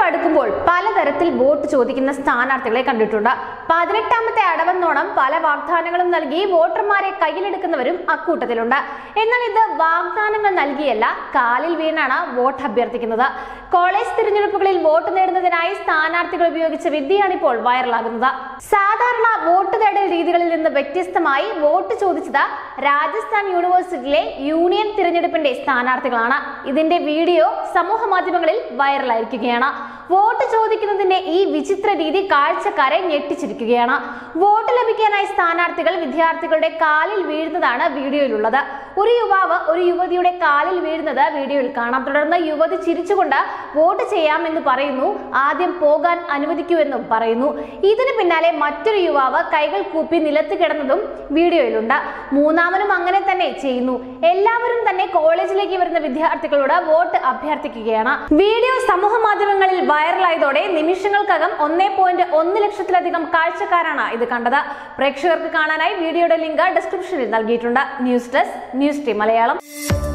തെരഞ്ഞെടുപ്പ് അടുക്കുമ്പോൾ പലതരത്തിൽ വോട്ട് ചോദിക്കുന്ന സ്ഥാനാർത്ഥികളെ കണ്ടിട്ടുണ്ട്. 18ാമത്തെ അടവെന്നോണം പല വാഗ്ദാനങ്ങളും നൽകി വോട്ടർമാരെ കയ്യിലെടുക്കുന്നവരും അക്കൂട്ടത്തിലുണ്ട്. എന്നാൽ ഇത് വാഗ്ദാനങ്ങൾ നൽകിയല്ല, കാലിൽ വീണാണ് വോട്ട് അഭ്യർത്ഥിക്കുന്നത്. കോളേജ് തിരഞ്ഞെടുപ്പുകളിൽ വോട്ട് നേടുന്നതിനായി സ്ഥാനാർത്ഥികൾ ഉപയോഗിച്ച വിദ്യയാണിപ്പോൾ വൈറലാകുന്നത്. സാധാരണ വോട്ട് തേടൽ രീതികളിൽ നിന്ന് വ്യത്യസ്തമായി വോട്ട് ചോദിച്ചത് രാജസ്ഥാൻ യൂണിവേഴ്സിറ്റിയിലെ യൂണിയൻ തിരഞ്ഞെടുപ്പിന്റെ സ്ഥാനാർത്ഥികളാണ്. ഇതിന്റെ വീഡിയോ സമൂഹ മാധ്യമങ്ങളിൽ വൈറലായിരിക്കുകയാണ്. വോട്ട് ചോദിക്കുന്നതിന്റെ ഈ വിചിത്ര രീതി കാഴ്ചക്കാരെ ഞെട്ടിച്ചിരിക്കുകയാണ്. വോട്ട് ലഭിക്കാനായി സ്ഥാനാർത്ഥികൾ വിദ്യാർത്ഥികളുടെ കാലിൽ വീഴുന്നതാണ് വീഡിയോയിലുള്ളത്. ഒരു യുവാവ് ഒരു യുവതിയുടെ കാലിൽ വീഴുന്നത് വീഡിയോയിൽ കാണാം. തുടർന്ന് യുവതി ചിരിച്ചുകൊണ്ട് വോട്ട് ചെയ്യാമെന്ന് പറയുന്നു. ആദ്യം പോകാൻ അനുവദിക്കുമെന്നും പറയുന്നു. ഇതിന് പിന്നാലെ മറ്റൊരു യുവാവ് കൈകൾ കൂപ്പി നിലത്ത് കിടന്നതും വീഡിയോയിലുണ്ട്. മൂന്നാമനും അങ്ങനെ തന്നെ ചെയ്യുന്നു. എല്ലാവരും തന്നെ കോളേജിലേക്ക് വരുന്ന വിദ്യാർത്ഥികളോട് വോട്ട് അഭ്യർത്ഥിക്കുകയാണ്. വീഡിയോ സമൂഹ മാധ്യമങ്ങളിൽ വൈറലായതോടെ നിമിഷങ്ങൾക്കകം 1.1 ലക്ഷത്തിലധികം കാഴ്ചക്കാരാണ് ഇത് കണ്ടത്. പ്രേക്ഷകർക്ക് കാണാനായി വീഡിയോയുടെ ലിങ്ക് ഡിസ്ക്രിപ്ഷനിൽ നൽകിയിട്ടുണ്ട്. News desk, news team Malayalam.